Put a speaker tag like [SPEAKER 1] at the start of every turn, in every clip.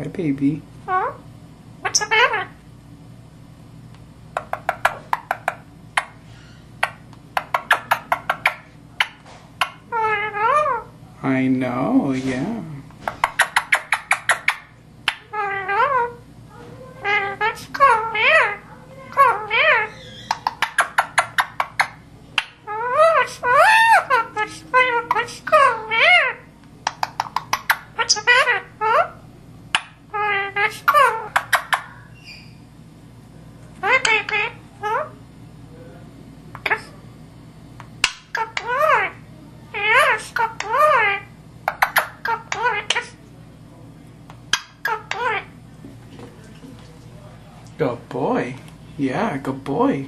[SPEAKER 1] Hi, baby.
[SPEAKER 2] Huh? What's the matter? Oh,
[SPEAKER 1] I know, yeah.
[SPEAKER 2] no. Let's go there. Go there. Let's go there. What's the matter? Huh? Let's go. Hi, baby. Huh? Good boy. Yes, good boy. Good boy. Good boy.
[SPEAKER 1] Good boy. Yeah, good boy.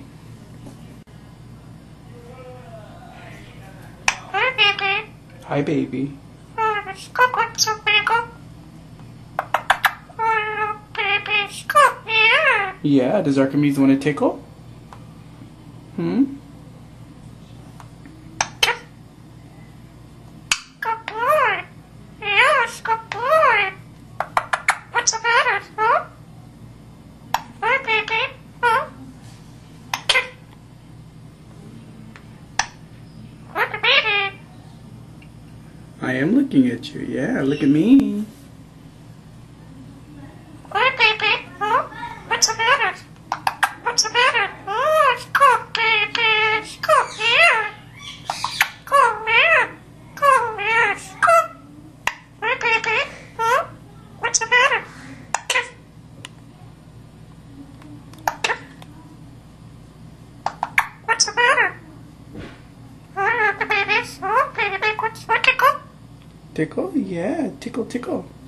[SPEAKER 2] Hi, baby.
[SPEAKER 1] Hi, baby.
[SPEAKER 2] Let's go get some bagel. Oh, baby, let's go. Yeah.
[SPEAKER 1] Yeah, does Archimedes want to tickle? Hmm?
[SPEAKER 2] Good boy. Yes, good boy. What's the matter, huh? Hi, baby. Huh? Hi, baby.
[SPEAKER 1] I am looking at you. Yeah, look at me.
[SPEAKER 2] Hi, baby. Huh? What's the matter? What's the matter? Oh, let's go, baby. Let's go here. Go here. Go here. Let's go. Hi, baby. Huh? What's the matter? What's the matter? Hi, baby. Oh, baby, what's the tickle?
[SPEAKER 1] Tickle? Yeah, tickle, tickle.